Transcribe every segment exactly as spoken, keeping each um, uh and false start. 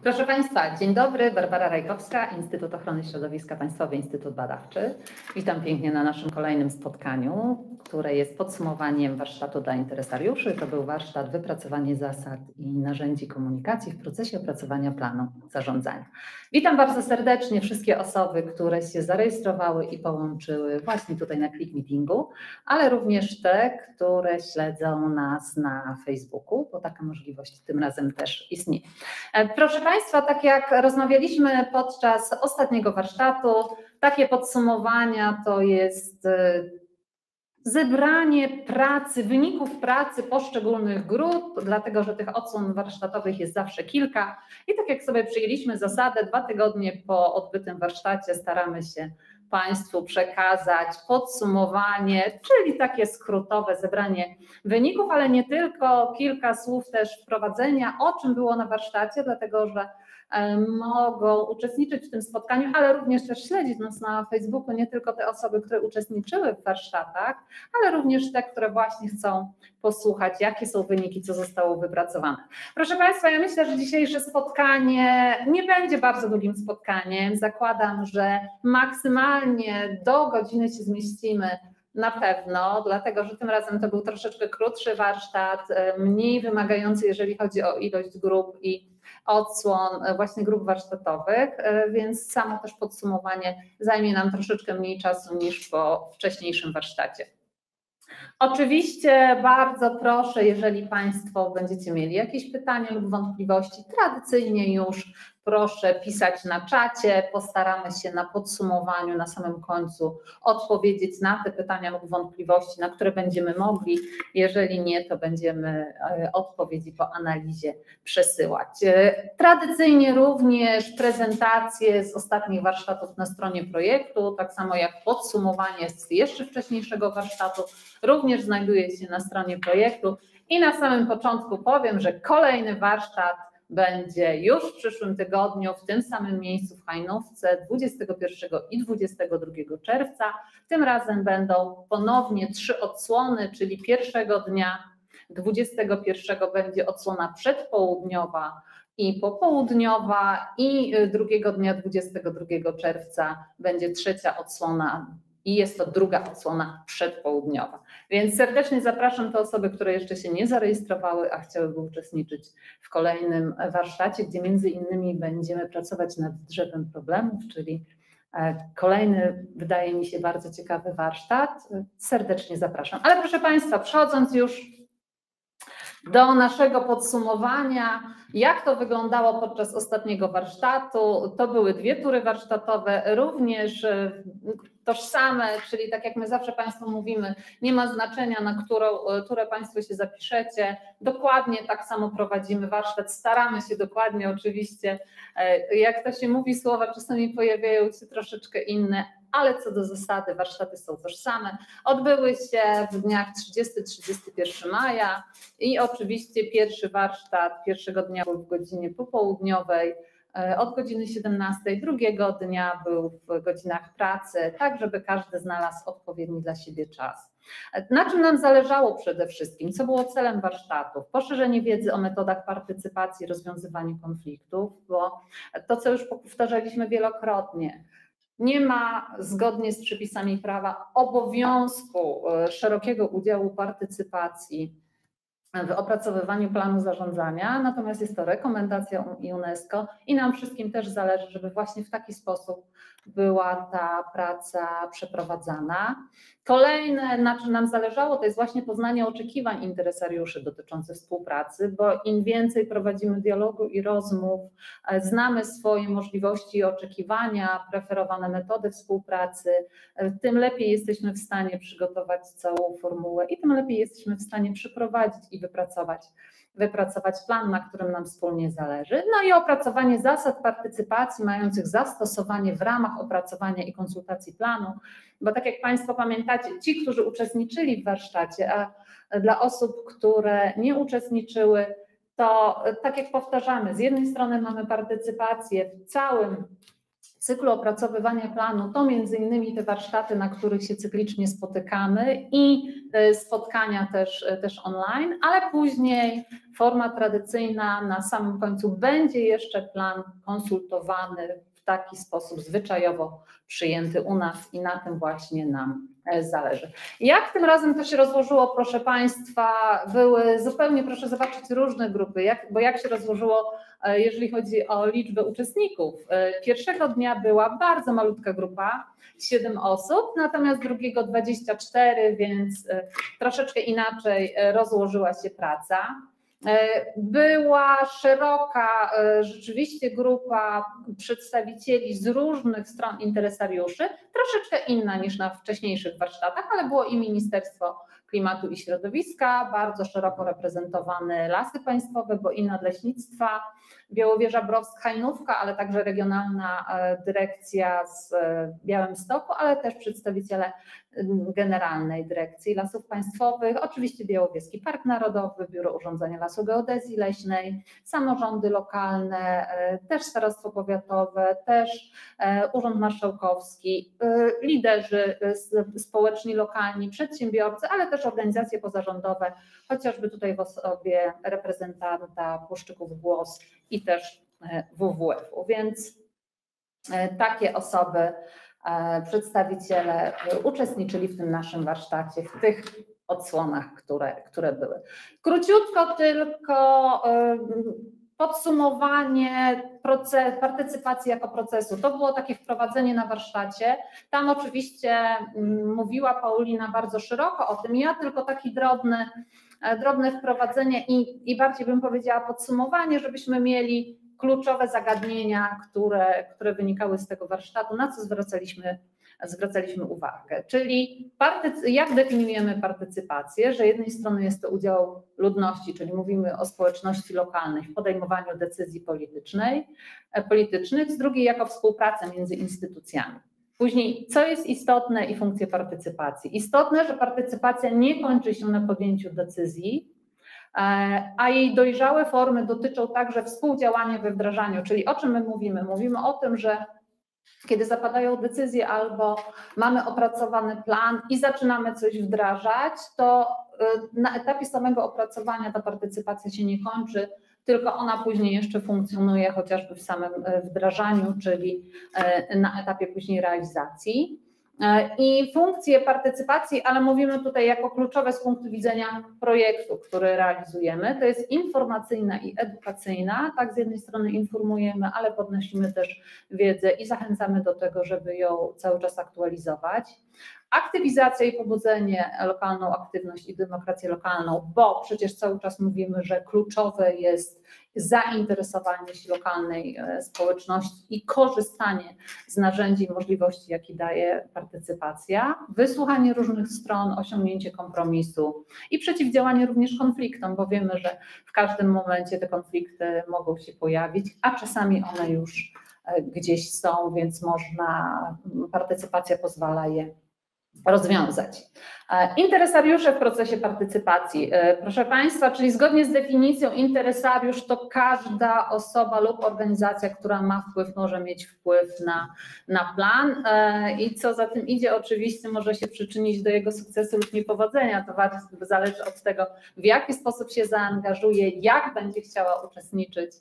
Proszę Państwa, dzień dobry, Barbara Rajkowska, Instytut Ochrony Środowiska, Państwowy Instytut Badawczy. Witam pięknie na naszym kolejnym spotkaniu, które jest podsumowaniem warsztatu dla interesariuszy. To był warsztat Wypracowanie zasad i narzędzi komunikacji w procesie opracowania planu zarządzania. Witam bardzo serdecznie wszystkie osoby, które się zarejestrowały i połączyły właśnie tutaj na Click Meetingu, ale również te, które śledzą nas na Facebooku, bo taka możliwość tym razem też istnieje. Proszę Państwa, tak jak rozmawialiśmy podczas ostatniego warsztatu, takie podsumowania to jest zebranie pracy, wyników pracy poszczególnych grup, dlatego że tych odsłon warsztatowych jest zawsze kilka i tak jak sobie przyjęliśmy zasadę, dwa tygodnie po odbytym warsztacie staramy się Państwu przekazać podsumowanie, czyli takie skrótowe zebranie wyników, ale nie tylko, kilka słów też wprowadzenia, o czym było na warsztacie, dlatego że mogą uczestniczyć w tym spotkaniu, ale również też śledzić nas na Facebooku, nie tylko te osoby, które uczestniczyły w warsztatach, ale również te, które właśnie chcą posłuchać, jakie są wyniki, co zostało wypracowane. Proszę Państwa, ja myślę, że dzisiejsze spotkanie nie będzie bardzo długim spotkaniem. Zakładam, że maksymalnie do godziny się zmieścimy na pewno, dlatego że tym razem to był troszeczkę krótszy warsztat, mniej wymagający, jeżeli chodzi o ilość grup i odsłon właśnie grup warsztatowych, więc samo też podsumowanie zajmie nam troszeczkę mniej czasu niż po wcześniejszym warsztacie. Oczywiście bardzo proszę, jeżeli Państwo będziecie mieli jakieś pytania lub wątpliwości, tradycyjnie już proszę pisać na czacie, postaramy się na podsumowaniu, na samym końcu odpowiedzieć na te pytania lub wątpliwości, na które będziemy mogli. Jeżeli nie, to będziemy odpowiedzi po analizie przesyłać. Tradycyjnie również prezentacje z ostatnich warsztatów na stronie projektu, tak samo jak podsumowanie z jeszcze wcześniejszego warsztatu, również znajduje się na stronie projektu. I na samym początku powiem, że kolejny warsztat będzie już w przyszłym tygodniu w tym samym miejscu w Hajnówce dwudziestego pierwszego i dwudziestego drugiego czerwca. Tym razem będą ponownie trzy odsłony, czyli pierwszego dnia dwudziestego pierwszego będzie odsłona przedpołudniowa i popołudniowa i drugiego dnia dwudziestego drugiego czerwca będzie trzecia odsłona i jest to druga odsłona przedpołudniowa. Więc serdecznie zapraszam te osoby, które jeszcze się nie zarejestrowały, a chciałyby uczestniczyć w kolejnym warsztacie, gdzie między innymi będziemy pracować nad drzewem problemów, czyli kolejny, wydaje mi się, bardzo ciekawy warsztat. Serdecznie zapraszam. Ale proszę Państwa, przechodząc już do naszego podsumowania, jak to wyglądało podczas ostatniego warsztatu. To były dwie tury warsztatowe, również tożsame, czyli tak jak my zawsze Państwu mówimy, nie ma znaczenia, na którą turę Państwo się zapiszecie. Dokładnie tak samo prowadzimy warsztat, staramy się dokładnie oczywiście, jak to się mówi, słowa czasami pojawiają się troszeczkę inne, ale co do zasady warsztaty są tożsame. Odbyły się w dniach trzydziestego do trzydziestego pierwszego maja i oczywiście pierwszy warsztat pierwszego dnia był w godzinie popołudniowej od godziny siedemnastej, drugiego dnia był w godzinach pracy, tak żeby każdy znalazł odpowiedni dla siebie czas. Na czym nam zależało przede wszystkim? Co było celem warsztatów? Poszerzenie wiedzy o metodach partycypacji, rozwiązywaniu konfliktów, bo to, co już powtarzaliśmy wielokrotnie, nie ma zgodnie z przepisami prawa obowiązku szerokiego udziału partycypacji w opracowywaniu planu zarządzania, natomiast jest to rekomendacja UNESCO i nam wszystkim też zależy, żeby właśnie w taki sposób była ta praca przeprowadzana. Kolejne, na czym nam zależało, to jest właśnie poznanie oczekiwań interesariuszy dotyczących współpracy, bo im więcej prowadzimy dialogu i rozmów, znamy swoje możliwości i oczekiwania, preferowane metody współpracy, tym lepiej jesteśmy w stanie przygotować całą formułę i tym lepiej jesteśmy w stanie przeprowadzić i wypracować, wypracować plan, na którym nam wspólnie zależy. No i opracowanie zasad partycypacji mających zastosowanie w ramach opracowania i konsultacji planu, bo tak jak Państwo pamiętacie, ci, którzy uczestniczyli w warsztacie, a dla osób, które nie uczestniczyły, to tak jak powtarzamy, z jednej strony mamy partycypację w całym cyklu opracowywania planu to między innymi te warsztaty, na których się cyklicznie spotykamy i spotkania też, też online, ale później forma tradycyjna na samym końcu będzie jeszcze plan konsultowany w taki sposób zwyczajowo przyjęty u nas i na tym właśnie nam zależy. Jak tym razem to się rozłożyło, proszę Państwa, były zupełnie, proszę zobaczyć, różne grupy, jak, bo jak się rozłożyło, jeżeli chodzi o liczbę uczestników. Pierwszego dnia była bardzo malutka grupa, siedem osób, natomiast drugiego dwadzieścia cztery, więc troszeczkę inaczej rozłożyła się praca. Była szeroka rzeczywiście grupa przedstawicieli z różnych stron interesariuszy, troszeczkę inna niż na wcześniejszych warsztatach, ale było i Ministerstwo Klimatu i Środowiska, bardzo szeroko reprezentowane Lasy Państwowe, bo i Nadleśnictwa, Białowieża, Browsk, Hajnówka, ale także Regionalna Dyrekcja z Białymstoku, ale też przedstawiciele Generalnej Dyrekcji Lasów Państwowych, oczywiście Białowieski Park Narodowy, Biuro Urządzenia Lasu Geodezji Leśnej, samorządy lokalne, też starostwo powiatowe, też Urząd Marszałkowski, liderzy społeczni, lokalni, przedsiębiorcy, ale też organizacje pozarządowe, chociażby tutaj w osobie reprezentanta Puszczyków Głos i też W W F-u, więc takie osoby, przedstawiciele uczestniczyli w tym naszym warsztacie, w tych odsłonach, które, które były. Króciutko tylko podsumowanie proces, partycypacji jako procesu. To było takie wprowadzenie na warsztacie. Tam oczywiście mówiła Paulina bardzo szeroko o tym. Ja tylko taki drobny, drobne wprowadzenie i, i bardziej bym powiedziała podsumowanie, żebyśmy mieli kluczowe zagadnienia, które, które wynikały z tego warsztatu, na co zwracaliśmy, zwracaliśmy uwagę. Czyli partycy, jak definiujemy partycypację, że z jednej strony jest to udział ludności, czyli mówimy o społeczności lokalnej w podejmowaniu decyzji politycznej, politycznych, z drugiej jako współpracę między instytucjami. Później, co jest istotne i funkcje partycypacji? Istotne, że partycypacja nie kończy się na podjęciu decyzji, a jej dojrzałe formy dotyczą także współdziałania we wdrażaniu, czyli o czym my mówimy? Mówimy o tym, że kiedy zapadają decyzje albo mamy opracowany plan i zaczynamy coś wdrażać, to na etapie samego opracowania ta partycypacja się nie kończy, tylko ona później jeszcze funkcjonuje chociażby w samym wdrażaniu, czyli na etapie później realizacji. I funkcje partycypacji, ale mówimy tutaj jako kluczowe z punktu widzenia projektu, który realizujemy, to jest informacyjna i edukacyjna. Tak, z jednej strony informujemy, ale podnosimy też wiedzę i zachęcamy do tego, żeby ją cały czas aktualizować. Aktywizacja i pobudzenie lokalną aktywność i demokrację lokalną, bo przecież cały czas mówimy, że kluczowe jest zainteresowanie się lokalnej społeczności i korzystanie z narzędzi i możliwości, jakie daje partycypacja, wysłuchanie różnych stron, osiągnięcie kompromisu i przeciwdziałanie również konfliktom, bo wiemy, że w każdym momencie te konflikty mogą się pojawić, a czasami one już gdzieś są, więc można, partycypacja pozwala je rozwiązać. Interesariusze w procesie partycypacji. Proszę Państwa, czyli zgodnie z definicją interesariusz to każda osoba lub organizacja, która ma wpływ, może mieć wpływ na, na plan i co za tym idzie, oczywiście może się przyczynić do jego sukcesu lub niepowodzenia. To zależy od tego, w jaki sposób się zaangażuje, jak będzie chciała uczestniczyć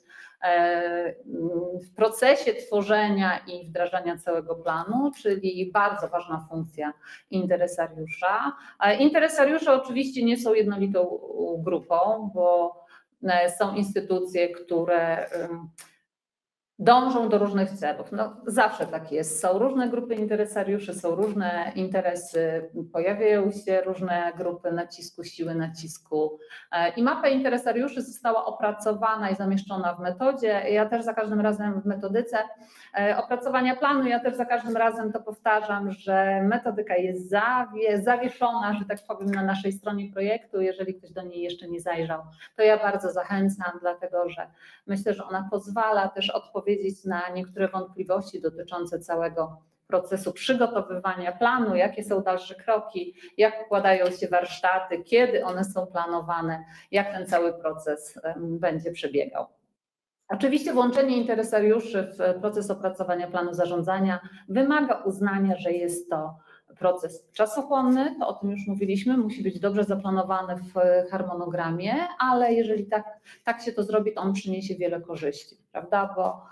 w procesie tworzenia i wdrażania całego planu, czyli bardzo ważna funkcja interesariusza. Interesariusze oczywiście nie są jednolitą grupą, bo są instytucje, które dążą do różnych celów. No, zawsze tak jest. Są różne grupy interesariuszy, są różne interesy, pojawiają się różne grupy nacisku, siły nacisku i mapa interesariuszy została opracowana i zamieszczona w metodzie. Ja też za każdym razem w metodyce opracowania planu, ja też za każdym razem to powtarzam, że metodyka jest zawie, zawieszona, że tak powiem, na naszej stronie projektu. Jeżeli ktoś do niej jeszcze nie zajrzał, to ja bardzo zachęcam, dlatego że myślę, że ona pozwala też odpowiedzieć na niektóre wątpliwości dotyczące całego procesu przygotowywania planu, jakie są dalsze kroki, jak układają się warsztaty, kiedy one są planowane, jak ten cały proces będzie przebiegał. Oczywiście włączenie interesariuszy w proces opracowania planu zarządzania wymaga uznania, że jest to proces czasochłonny, to o tym już mówiliśmy, musi być dobrze zaplanowany w harmonogramie, ale jeżeli tak, tak się to zrobi, to on przyniesie wiele korzyści, prawda? Bo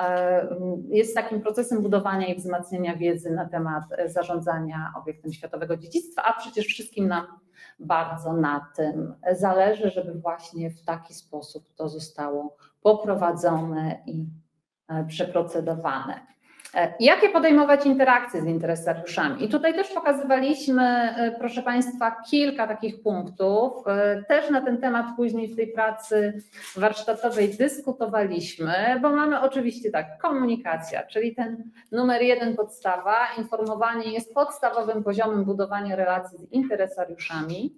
jest takim procesem budowania i wzmacniania wiedzy na temat zarządzania obiektem światowego dziedzictwa, a przecież wszystkim nam bardzo na tym zależy, żeby właśnie w taki sposób to zostało poprowadzone i przeprocedowane. Jakie podejmować interakcje z interesariuszami? I tutaj też pokazywaliśmy, proszę Państwa, kilka takich punktów. Też na ten temat później w tej pracy warsztatowej dyskutowaliśmy, bo mamy oczywiście tak, komunikacja, czyli ten numer jeden podstawa, informowanie jest podstawowym poziomem budowania relacji z interesariuszami.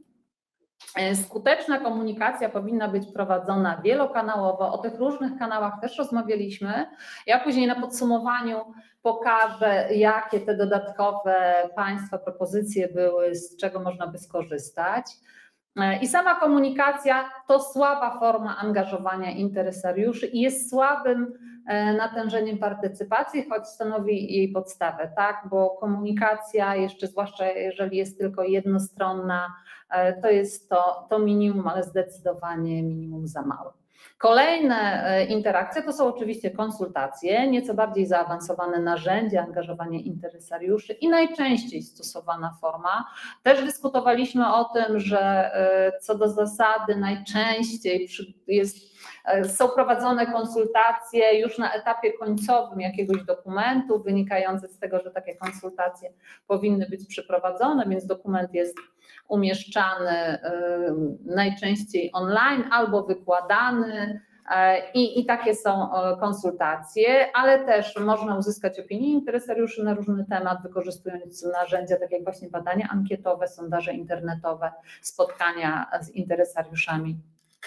Skuteczna komunikacja powinna być prowadzona wielokanałowo, o tych różnych kanałach też rozmawialiśmy. Ja później na podsumowaniu pokażę, jakie te dodatkowe Państwa propozycje były, z czego można by skorzystać. I sama komunikacja to słaba forma angażowania interesariuszy i jest słabym natężeniem partycypacji, choć stanowi jej podstawę, tak? Bo komunikacja, jeszcze zwłaszcza jeżeli jest tylko jednostronna, to jest to, to minimum, ale zdecydowanie minimum za małe. Kolejne interakcje to są oczywiście konsultacje, nieco bardziej zaawansowane narzędzia angażowania interesariuszy i najczęściej stosowana forma. Też dyskutowaliśmy o tym, że co do zasady najczęściej jest, są prowadzone konsultacje już na etapie końcowym jakiegoś dokumentu, wynikające z tego, że takie konsultacje powinny być przeprowadzone, więc dokument jest umieszczany najczęściej online albo wykładany i, i takie są konsultacje, ale też można uzyskać opinię interesariuszy na różny temat, wykorzystując narzędzia takie jak właśnie badania ankietowe, sondaże internetowe, spotkania z interesariuszami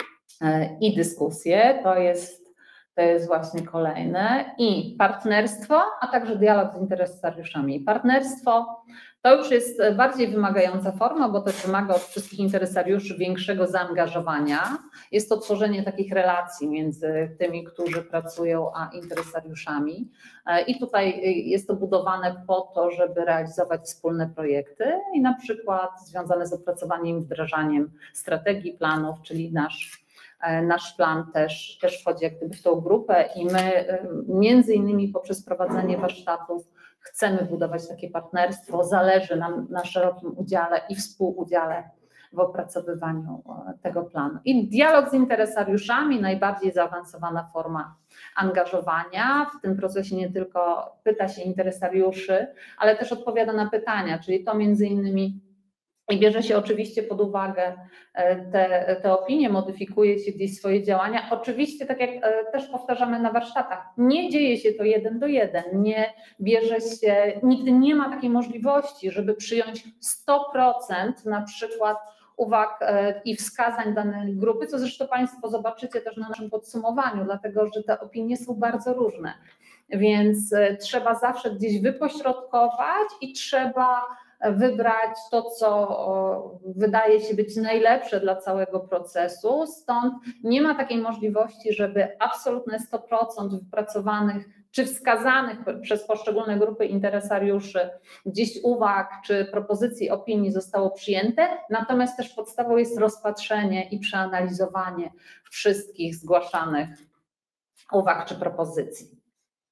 i dyskusje. To jest, to jest właśnie kolejne. I partnerstwo, a także dialog z interesariuszami. Partnerstwo to już jest bardziej wymagająca forma, bo też wymaga od wszystkich interesariuszy większego zaangażowania. Jest to tworzenie takich relacji między tymi, którzy pracują, a interesariuszami. I tutaj jest to budowane po to, żeby realizować wspólne projekty i na przykład związane z opracowaniem i wdrażaniem strategii, planów, czyli nasz Nasz plan też, też wchodzi jak gdyby w tą grupę i my między innymi poprzez prowadzenie warsztatów chcemy budować takie partnerstwo, zależy nam na szerokim udziale i współudziale w opracowywaniu tego planu. I dialog z interesariuszami, najbardziej zaawansowana forma angażowania. W tym procesie nie tylko pyta się interesariuszy, ale też odpowiada na pytania, czyli to między innymi i bierze się oczywiście pod uwagę te, te opinie, modyfikuje się gdzieś swoje działania. Oczywiście, tak jak też powtarzamy na warsztatach, nie dzieje się to jeden do jeden, nie bierze się, nigdy nie ma takiej możliwości, żeby przyjąć sto procent na przykład uwag i wskazań danej grupy, co zresztą Państwo zobaczycie też na naszym podsumowaniu, dlatego że te opinie są bardzo różne, więc trzeba zawsze gdzieś wypośrodkować i trzeba wybrać to, co wydaje się być najlepsze dla całego procesu, stąd nie ma takiej możliwości, żeby absolutne sto procent wypracowanych czy wskazanych przez poszczególne grupy interesariuszy gdzieś uwag czy propozycji opinii zostało przyjęte, natomiast też podstawą jest rozpatrzenie i przeanalizowanie wszystkich zgłaszanych uwag czy propozycji.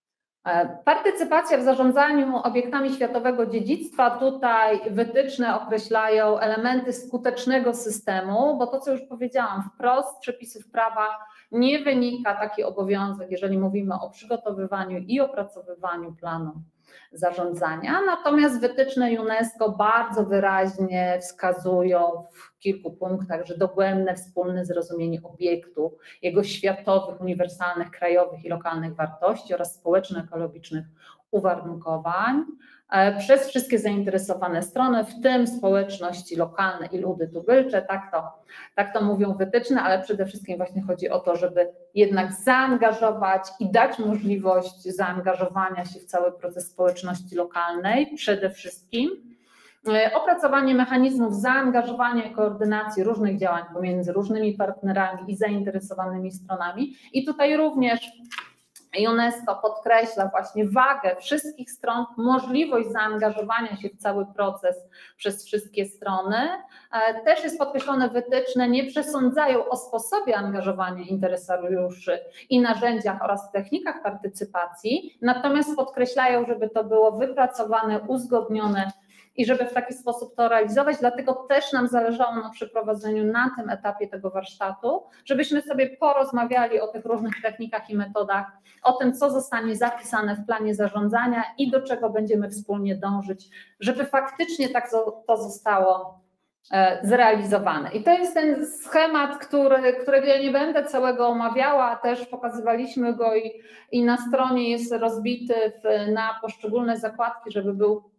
Partycypacja w zarządzaniu obiektami światowego dziedzictwa. Tutaj wytyczne określają elementy skutecznego systemu, bo to, co już powiedziałam, wprost z przepisów prawa nie wynika taki obowiązek, jeżeli mówimy o przygotowywaniu i opracowywaniu planu zarządzania, natomiast wytyczne UNESCO bardzo wyraźnie wskazują w kilku punktach, że dogłębne wspólne zrozumienie obiektu, jego światowych, uniwersalnych, krajowych i lokalnych wartości oraz społeczno-ekologicznych uwarunkowań przez wszystkie zainteresowane strony, w tym społeczności lokalne i ludy tubylcze, tak to, tak to mówią wytyczne, ale przede wszystkim właśnie chodzi o to, żeby jednak zaangażować i dać możliwość zaangażowania się w cały proces społeczności lokalnej przede wszystkim. Opracowanie mechanizmów zaangażowania i koordynacji różnych działań pomiędzy różnymi partnerami i zainteresowanymi stronami. I tutaj również UNESCO podkreśla właśnie wagę wszystkich stron, możliwość zaangażowania się w cały proces przez wszystkie strony. Też jest podkreślone, wytyczne nie przesądzają o sposobie angażowania interesariuszy i narzędziach oraz technikach partycypacji, natomiast podkreślają, żeby to było wypracowane, uzgodnione i żeby w taki sposób to realizować, dlatego też nam zależało na przeprowadzeniu na tym etapie tego warsztatu, żebyśmy sobie porozmawiali o tych różnych technikach i metodach, o tym, co zostanie zapisane w planie zarządzania i do czego będziemy wspólnie dążyć, żeby faktycznie tak to zostało zrealizowane. I to jest ten schemat, który, którego ja nie będę całego omawiała, też pokazywaliśmy go i, i na stronie jest rozbity w, na poszczególne zakładki, żeby był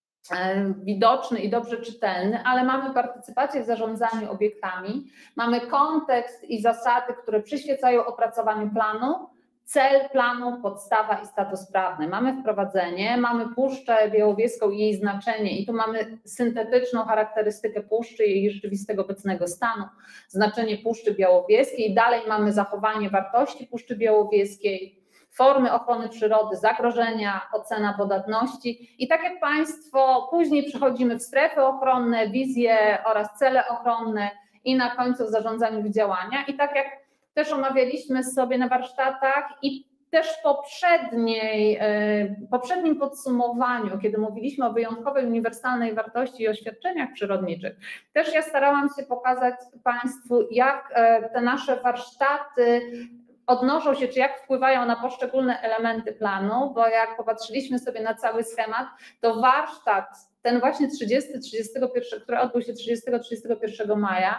widoczny i dobrze czytelny, ale mamy partycypację w zarządzaniu obiektami, mamy kontekst i zasady, które przyświecają opracowaniu planu, cel planu, podstawa i status prawny. Mamy wprowadzenie, mamy Puszczę Białowieską i jej znaczenie i tu mamy syntetyczną charakterystykę puszczy i jej rzeczywistego obecnego stanu, znaczenie Puszczy Białowieskiej, dalej mamy zachowanie wartości Puszczy Białowieskiej, formy ochrony przyrody, zagrożenia, ocena podatności i tak jak Państwo, później przechodzimy w strefy ochronne, wizje oraz cele ochronne i na końcu w zarządzaniu działania i tak jak też omawialiśmy sobie na warsztatach i też w poprzedniej, poprzednim podsumowaniu, kiedy mówiliśmy o wyjątkowej uniwersalnej wartości i oświadczeniach przyrodniczych, też ja starałam się pokazać Państwu, jak te nasze warsztaty odnoszą się, czy jak wpływają na poszczególne elementy planu, bo jak popatrzyliśmy sobie na cały schemat, to warsztat, ten właśnie trzydziesty, trzydziestego pierwszego, który odbył się trzydziestego trzydziestego pierwszego maja,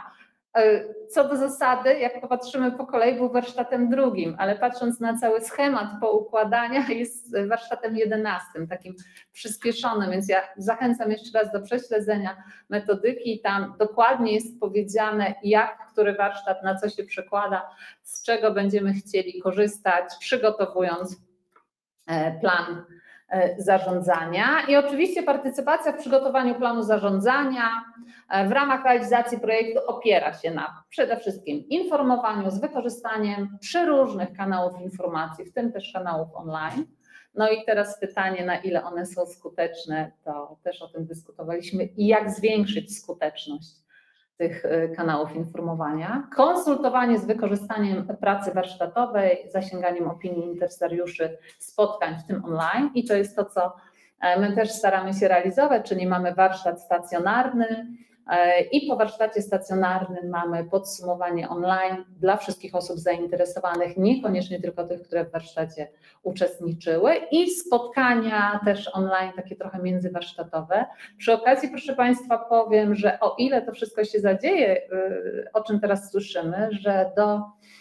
co do zasady, jak popatrzymy po kolei, był warsztatem drugim, ale patrząc na cały schemat poukładania, jest warsztatem jedenastym, takim przyspieszonym, więc ja zachęcam jeszcze raz do prześledzenia metodyki. Tam dokładnie jest powiedziane, jak który warsztat na co się przekłada, z czego będziemy chcieli korzystać, przygotowując plan zarządzania i oczywiście partycypacja w przygotowaniu planu zarządzania w ramach realizacji projektu opiera się na przede wszystkim informowaniu z wykorzystaniem przeróżnych kanałów informacji, w tym też kanałów online. No i teraz pytanie, na ile one są skuteczne, to też o tym dyskutowaliśmy i jak zwiększyć skuteczność tych kanałów informowania, konsultowanie z wykorzystaniem pracy warsztatowej, zasięganiem opinii interesariuszy, spotkań, w tym online i to jest to, co my też staramy się realizować, czyli mamy warsztat stacjonarny i po warsztacie stacjonarnym mamy podsumowanie online dla wszystkich osób zainteresowanych, niekoniecznie tylko tych, które w warsztacie uczestniczyły i spotkania też online, takie trochę międzywarsztatowe. Przy okazji, proszę Państwa, powiem, że o ile to wszystko się zadzieje, o czym teraz słyszymy, że do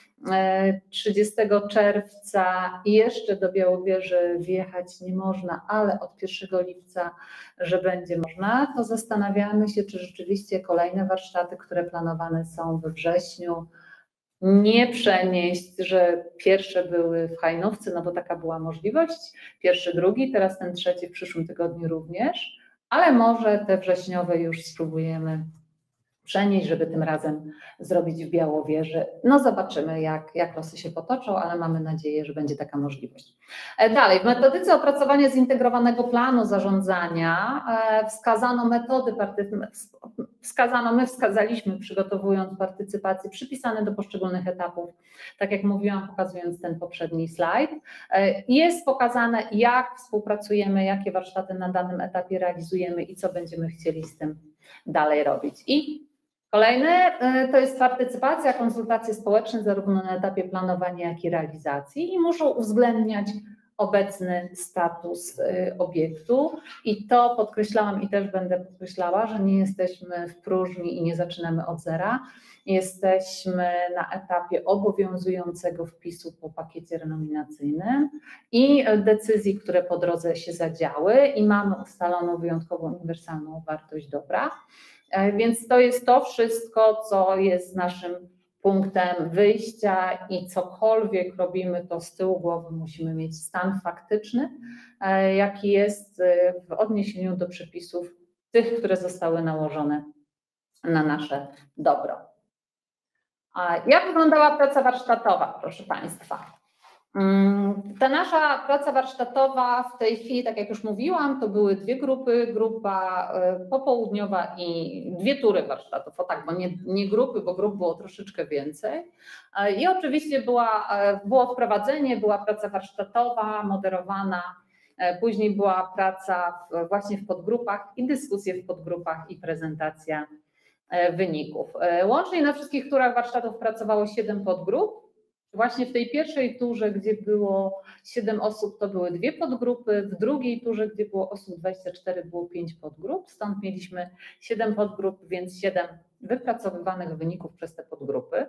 trzydziestego czerwca jeszcze do Białowieży wjechać nie można, ale od pierwszego lipca, że będzie można, to zastanawiamy się, czy rzeczywiście kolejne warsztaty, które planowane są we wrześniu, nie przenieść, że pierwsze były w Hajnówce, no bo taka była możliwość, pierwszy, drugi, teraz ten trzeci w przyszłym tygodniu również, ale może te wrześniowe już spróbujemy przenieść, żeby tym razem zrobić w Białowieży. No zobaczymy, jak, jak losy się potoczą, ale mamy nadzieję, że będzie taka możliwość. Dalej, w metodyce opracowania zintegrowanego planu zarządzania wskazano metody, wskazano, my wskazaliśmy, przygotowując partycypację, przypisane do poszczególnych etapów, tak jak mówiłam, pokazując ten poprzedni slajd. Jest pokazane, jak współpracujemy, jakie warsztaty na danym etapie realizujemy i co będziemy chcieli z tym dalej robić. I kolejne to jest partycypacja, konsultacje społeczne zarówno na etapie planowania, jak i realizacji i muszą uwzględniać obecny status obiektu i to podkreślałam i też będę podkreślała, że nie jesteśmy w próżni i nie zaczynamy od zera. Jesteśmy na etapie obowiązującego wpisu po pakiecie renominacyjnym i decyzji, które po drodze się zadziały i mamy ustaloną wyjątkową uniwersalną wartość dobra. Więc to jest to wszystko, co jest naszym punktem wyjścia i cokolwiek robimy, to z tyłu głowy musimy mieć stan faktyczny, jaki jest w odniesieniu do przepisów tych, które zostały nałożone na nasze dobro. A jak wyglądała praca warsztatowa, proszę Państwa? Ta nasza praca warsztatowa w tej chwili, tak jak już mówiłam, to były dwie grupy, grupa popołudniowa i dwie tury warsztatów, o tak, bo nie, nie grupy, bo grup było troszeczkę więcej. I oczywiście była, było wprowadzenie, była praca warsztatowa, moderowana, później była praca w, właśnie w podgrupach i dyskusje w podgrupach i prezentacja wyników. Łącznie na wszystkich turach warsztatów pracowało siedem podgrup. Właśnie w tej pierwszej turze, gdzie było siedem osób, to były dwie podgrupy, w drugiej turze, gdzie było osób dwadzieścia cztery, było pięć podgrup, stąd mieliśmy siedem podgrup, więc siedem wypracowywanych wyników przez te podgrupy.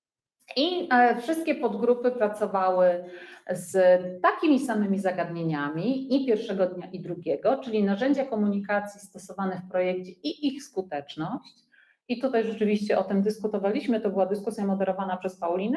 I wszystkie podgrupy pracowały z takimi samymi zagadnieniami i pierwszego dnia, i drugiego, czyli narzędzia komunikacji stosowane w projekcie i ich skuteczność. I tutaj rzeczywiście o tym dyskutowaliśmy, to była dyskusja moderowana przez Paulinę.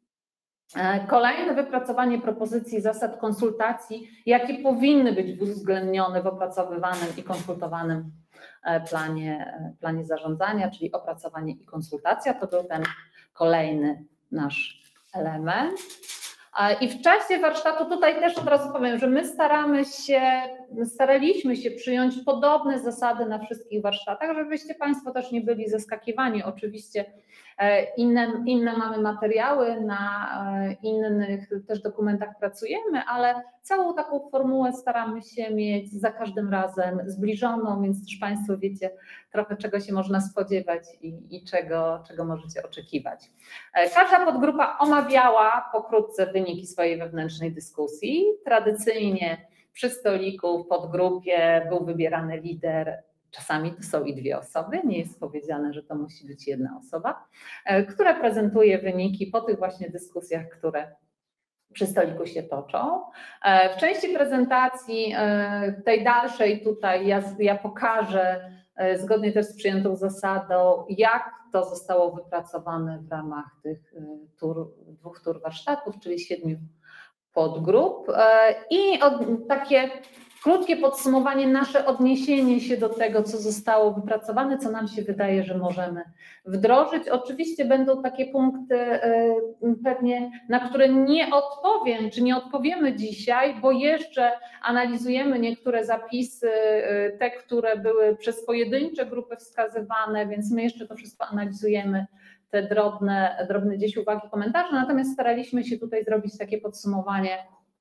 Kolejne wypracowanie propozycji zasad konsultacji, jakie powinny być uwzględnione w opracowywanym i konsultowanym planie, planie zarządzania, czyli opracowanie i konsultacja, to był ten kolejny nasz element. I w czasie warsztatu, tutaj też od razu powiem, że my staramy się, staraliśmy się przyjąć podobne zasady na wszystkich warsztatach, żebyście Państwo też nie byli zaskakiwani. Oczywiście inne, inne mamy materiały, na innych też dokumentach pracujemy, ale całą taką formułę staramy się mieć za każdym razem zbliżoną, więc też Państwo wiecie trochę, czego się można spodziewać i, i czego, czego możecie oczekiwać. Każda podgrupa omawiała pokrótce wyniki swojej wewnętrznej dyskusji. Tradycyjnie przy stoliku w podgrupie był wybierany lider. Czasami to są i dwie osoby, nie jest powiedziane, że to musi być jedna osoba, która prezentuje wyniki po tych właśnie dyskusjach, które przy stoliku się toczą. W części prezentacji tej dalszej tutaj ja, ja pokażę, zgodnie też z przyjętą zasadą, jak to zostało wypracowane w ramach tych tur, dwóch tur warsztatów, czyli siedmiu podgrup i od, takie krótkie podsumowanie, nasze odniesienie się do tego, co zostało wypracowane, co nam się wydaje, że możemy wdrożyć. Oczywiście będą takie punkty pewnie, na które nie odpowiem, czy nie odpowiemy dzisiaj, bo jeszcze analizujemy niektóre zapisy, te, które były przez pojedyncze grupy wskazywane, więc my jeszcze to wszystko analizujemy, te drobne, drobne gdzieś uwagi, komentarze, natomiast staraliśmy się tutaj zrobić takie podsumowanie,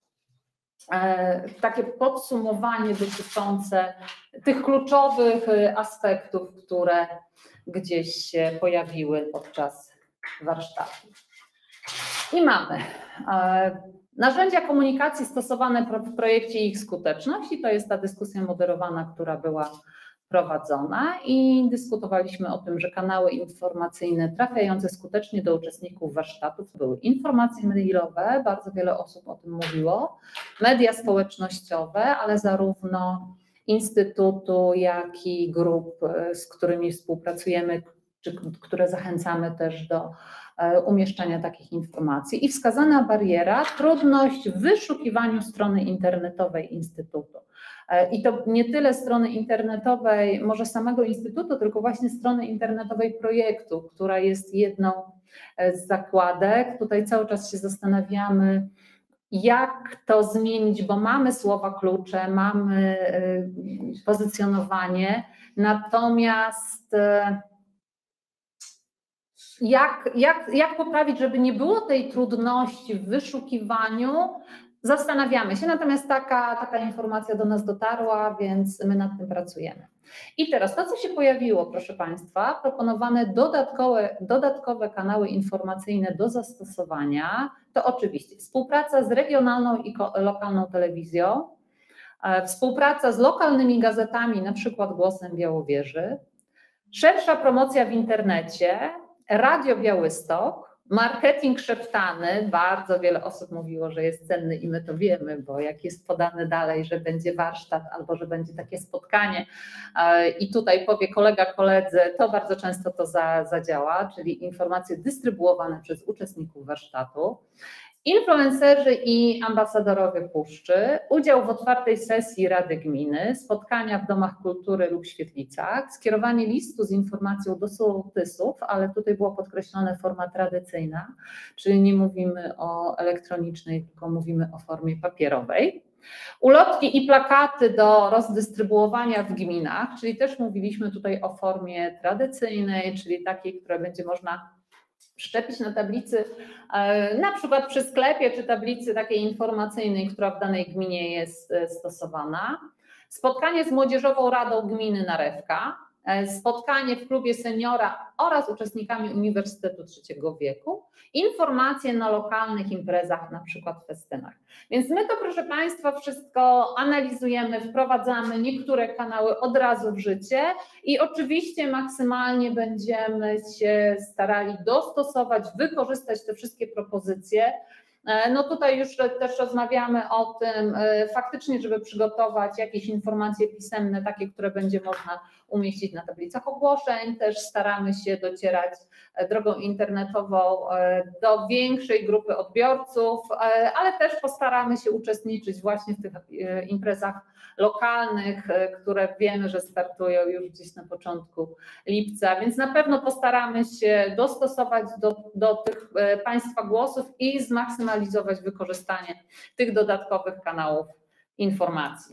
takie podsumowanie dotyczące tych kluczowych aspektów, które gdzieś się pojawiły podczas warsztatu. I mamy narzędzia komunikacji stosowane w projekcie i ich skuteczność, i to jest ta dyskusja moderowana, która była prowadzona, i dyskutowaliśmy o tym, że kanały informacyjne trafiające skutecznie do uczestników warsztatów były informacje mailowe, bardzo wiele osób o tym mówiło, media społecznościowe, ale zarówno Instytutu, jak i grup, z którymi współpracujemy, czy które zachęcamy też do umieszczania takich informacji. I wskazana bariera, trudność w wyszukiwaniu strony internetowej Instytutu. I to nie tyle strony internetowej może samego Instytutu, tylko właśnie strony internetowej projektu, która jest jedną z zakładek. Tutaj cały czas się zastanawiamy, jak to zmienić, bo mamy słowa klucze, mamy pozycjonowanie, natomiast jak, jak, jak poprawić, żeby nie było tej trudności w wyszukiwaniu, zastanawiamy się, natomiast taka, taka informacja do nas dotarła, więc my nad tym pracujemy. I teraz to, co się pojawiło, proszę Państwa, proponowane dodatkowe, dodatkowe kanały informacyjne do zastosowania, to oczywiście współpraca z regionalną i lokalną telewizją, współpraca z lokalnymi gazetami, na przykład Głosem Białowieży, szersza promocja w internecie, Radio Białystok, marketing szeptany, bardzo wiele osób mówiło, że jest cenny i my to wiemy, bo jak jest podane dalej, że będzie warsztat albo że będzie takie spotkanie i tutaj powie kolega koledze, to bardzo często to za, zadziała, czyli informacje dystrybuowane przez uczestników warsztatu. Influencerzy i ambasadorowie puszczy, udział w otwartej sesji Rady Gminy, spotkania w domach kultury lub świetlicach, skierowanie listu z informacją do sołtysów, ale tutaj było podkreślone forma tradycyjna, czyli nie mówimy o elektronicznej, tylko mówimy o formie papierowej. Ulotki i plakaty do rozdystrybuowania w gminach, czyli też mówiliśmy tutaj o formie tradycyjnej, czyli takiej, która będzie można wszczepić na tablicy, na przykład przy sklepie, czy tablicy takiej informacyjnej, która w danej gminie jest stosowana. Spotkanie z Młodzieżową Radą Gminy Narewka, spotkanie w klubie seniora oraz uczestnikami Uniwersytetu Trzeciego Wieku, informacje na lokalnych imprezach, na przykład festynach. Więc my to, proszę Państwa, wszystko analizujemy, wprowadzamy niektóre kanały od razu w życie i oczywiście maksymalnie będziemy się starali dostosować, wykorzystać te wszystkie propozycje. No tutaj już też rozmawiamy o tym faktycznie, żeby przygotować jakieś informacje pisemne, takie, które będzie można umieścić na tablicach ogłoszeń. Też staramy się docierać drogą internetową do większej grupy odbiorców, ale też postaramy się uczestniczyć właśnie w tych imprezach lokalnych, które wiemy, że startują już gdzieś na początku lipca, więc na pewno postaramy się dostosować do, do tych Państwa głosów i zmaksymalizować wykorzystanie tych dodatkowych kanałów informacji.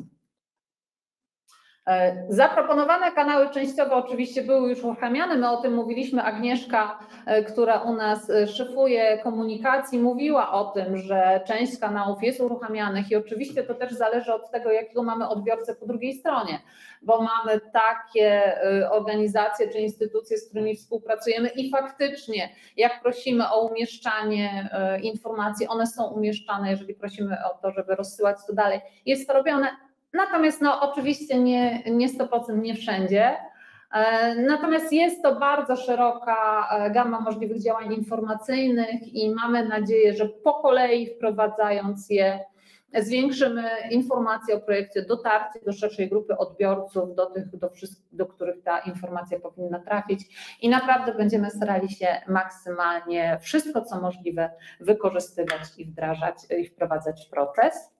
Zaproponowane kanały częściowo oczywiście były już uruchamiane, my o tym mówiliśmy, Agnieszka, która u nas szefuje komunikacji, mówiła o tym, że część kanałów jest uruchamianych i oczywiście to też zależy od tego, jakiego mamy odbiorcę po drugiej stronie, bo mamy takie organizacje czy instytucje, z którymi współpracujemy i faktycznie jak prosimy o umieszczanie informacji, one są umieszczane, jeżeli prosimy o to, żeby rozsyłać to dalej, jest to robione. Natomiast no, oczywiście nie, nie sto procent nie wszędzie, natomiast jest to bardzo szeroka gama możliwych działań informacyjnych i mamy nadzieję, że po kolei wprowadzając je zwiększymy informacje o projekcie, dotarcie do szerszej grupy odbiorców, do tych, do, do których ta informacja powinna trafić i naprawdę będziemy starali się maksymalnie wszystko, co możliwe wykorzystywać i wdrażać i wprowadzać w proces.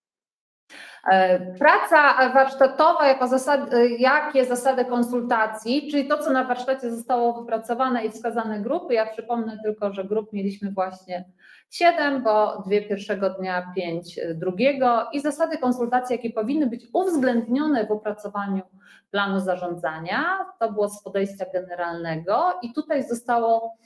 Praca warsztatowa jako zasady, jakie zasady konsultacji, czyli to, co na warsztacie zostało wypracowane i wskazane grupy. Ja przypomnę tylko, że grup mieliśmy właśnie siedem, bo dwie pierwszego dnia, pięć drugiego i zasady konsultacji, jakie powinny być uwzględnione w opracowaniu planu zarządzania. To było z podejścia generalnego i tutaj zostało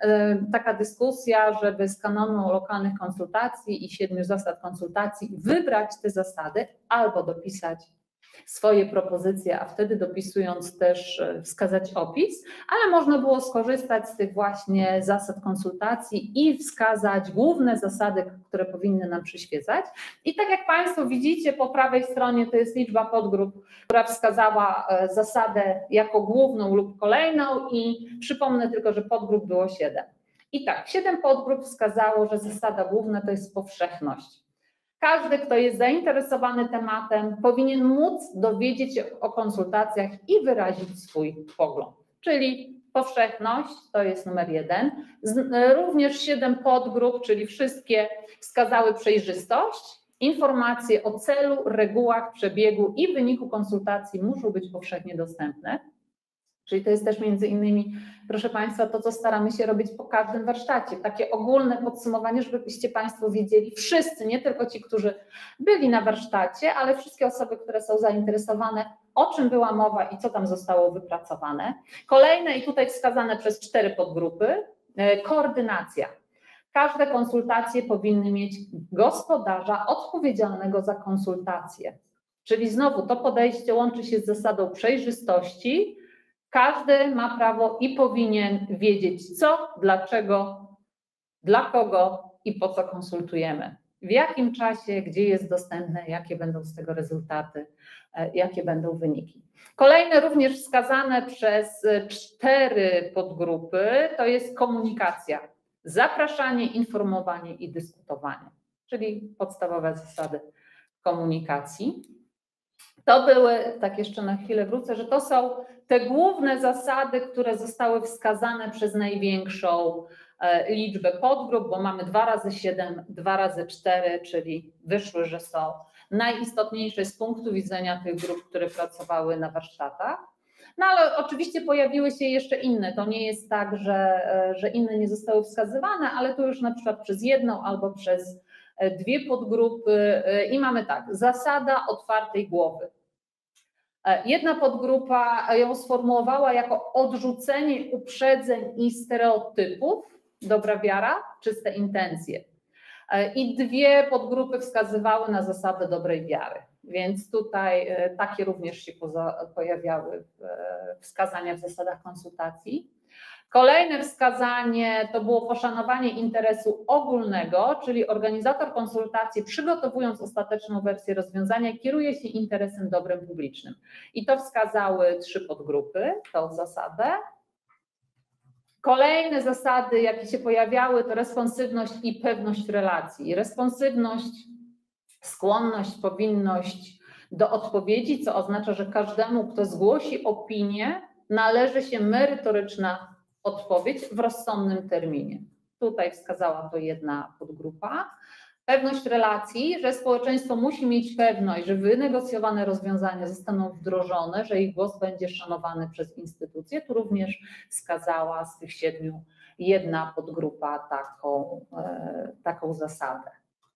taka dyskusja, żeby z kanonu lokalnych konsultacji i siedmiu zasad konsultacji wybrać te zasady albo dopisać swoje propozycje, a wtedy dopisując też wskazać opis, ale można było skorzystać z tych właśnie zasad konsultacji i wskazać główne zasady, które powinny nam przyświecać. I tak jak Państwo widzicie po prawej stronie, to jest liczba podgrup, która wskazała zasadę jako główną lub kolejną i przypomnę tylko, że podgrup było siedem. I tak, siedem podgrup wskazało, że zasada główna to jest powszechność. Każdy, kto jest zainteresowany tematem, powinien móc dowiedzieć się o konsultacjach i wyrazić swój pogląd. Czyli powszechność to jest numer jeden. Również siedem podgrup, czyli wszystkie wskazały przejrzystość. Informacje o celu, regułach, przebiegu i wyniku konsultacji muszą być powszechnie dostępne. Czyli to jest też między innymi, proszę Państwa, to, co staramy się robić po każdym warsztacie. Takie ogólne podsumowanie, żebyście Państwo wiedzieli, wszyscy, nie tylko ci, którzy byli na warsztacie, ale wszystkie osoby, które są zainteresowane, o czym była mowa i co tam zostało wypracowane. Kolejne i tutaj wskazane przez cztery podgrupy, koordynacja. Każde konsultacje powinny mieć gospodarza odpowiedzialnego za konsultacje. Czyli znowu to podejście łączy się z zasadą przejrzystości. Każdy ma prawo i powinien wiedzieć co, dlaczego, dla kogo i po co konsultujemy. W jakim czasie, gdzie jest dostępne, jakie będą z tego rezultaty, jakie będą wyniki. Kolejne również wskazane przez cztery podgrupy to jest komunikacja, zapraszanie, informowanie i dyskutowanie, czyli podstawowe zasady komunikacji. To były, tak jeszcze na chwilę wrócę, że to są te główne zasady, które zostały wskazane przez największą liczbę podgrup, bo mamy dwa razy siedem, dwa razy cztery, czyli wyszły, że są najistotniejsze z punktu widzenia tych grup, które pracowały na warsztatach. No ale oczywiście pojawiły się jeszcze inne, to nie jest tak, że, że inne nie zostały wskazywane, ale to już na przykład przez jedną albo przez dwie podgrupy i mamy tak, zasada otwartej głowy. Jedna podgrupa ją sformułowała jako odrzucenie uprzedzeń i stereotypów, dobra wiara, czyste intencje. I dwie podgrupy wskazywały na zasadę dobrej wiary, więc tutaj takie również się pojawiały wskazania w zasadach konsultacji. Kolejne wskazanie to było poszanowanie interesu ogólnego, czyli organizator konsultacji, przygotowując ostateczną wersję rozwiązania, kieruje się interesem dobrem publicznym. I to wskazały trzy podgrupy, tą zasadę. Kolejne zasady, jakie się pojawiały, to responsywność i pewność relacji. Responsywność, skłonność, powinność do odpowiedzi, co oznacza, że każdemu, kto zgłosi opinię, należy się merytoryczna odpowiedź w rozsądnym terminie. Tutaj wskazała to jedna podgrupa. Pewność relacji, że społeczeństwo musi mieć pewność, że wynegocjowane rozwiązania zostaną wdrożone, że ich głos będzie szanowany przez instytucje. Tu również wskazała z tych siedmiu jedna podgrupa taką, taką zasadę.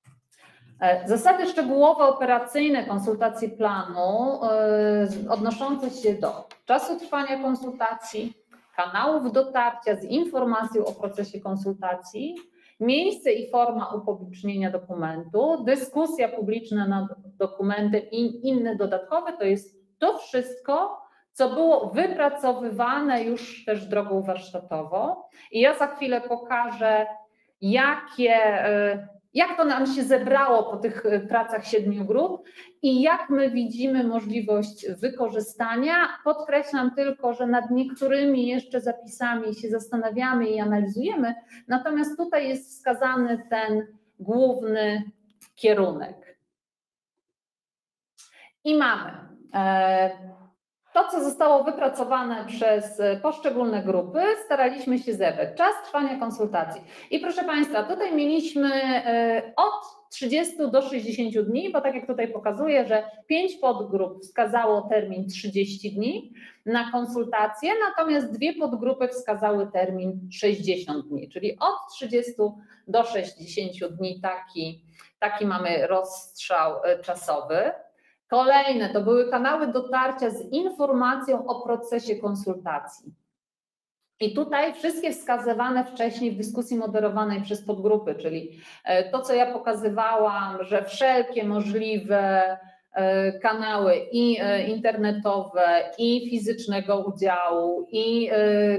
Zasady szczegółowe, operacyjne konsultacji planu odnoszące się do czasu trwania konsultacji, kanałów dotarcia z informacją o procesie konsultacji, miejsce i forma upublicznienia dokumentu, dyskusja publiczna nad dokumentem i inne dodatkowe, to jest to wszystko, co było wypracowywane już też drogą warsztatową. I ja za chwilę pokażę, jakie, jak to nam się zebrało po tych pracach siedmiu grup i jak my widzimy możliwość wykorzystania. Podkreślam tylko, że nad niektórymi jeszcze zapisami się zastanawiamy i analizujemy, natomiast tutaj jest wskazany ten główny kierunek. I mamy to, co zostało wypracowane przez poszczególne grupy, staraliśmy się zebrać. Czas trwania konsultacji. I proszę Państwa, tutaj mieliśmy od trzydziestu do sześćdziesięciu dni, bo tak jak tutaj pokazuję, że pięć podgrup wskazało termin trzydzieści dni na konsultacje, natomiast dwie podgrupy wskazały termin sześćdziesiąt dni, czyli od trzydziestu do sześćdziesięciu dni taki, taki mamy rozstrzał czasowy. Kolejne to były kanały dotarcia z informacją o procesie konsultacji. I tutaj wszystkie wskazywane wcześniej w dyskusji moderowanej przez podgrupy, czyli to, co ja pokazywałam, że wszelkie możliwe kanały i internetowe, i fizycznego udziału, i